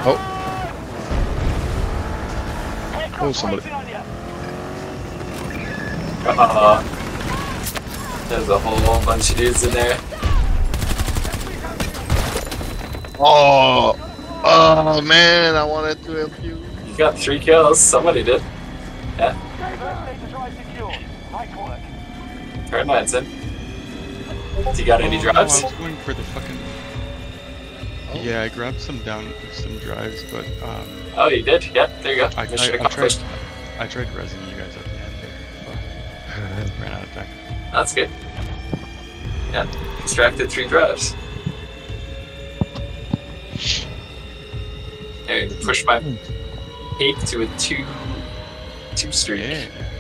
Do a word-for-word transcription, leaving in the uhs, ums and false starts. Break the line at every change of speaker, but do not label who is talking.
Oh. Oh, somebody.
Uh, there's a whole bunch of dudes in there.
Oh, oh man, I wanted to help you.
You got three kills. Somebody did. Yeah. Turn lights in. Do you got any
Oh,
drives?
No, I was going for the fucking. Yeah, I grabbed some down some drives, but um.
Oh, you did? Yeah, there you go.
I,
Mission
I, I tried.
accomplished.
I tried rezzing you guys at the end there, but ran out of time.
That's good. Yeah, extracted three drives. There, push my peak to a two, two streak.
Yeah.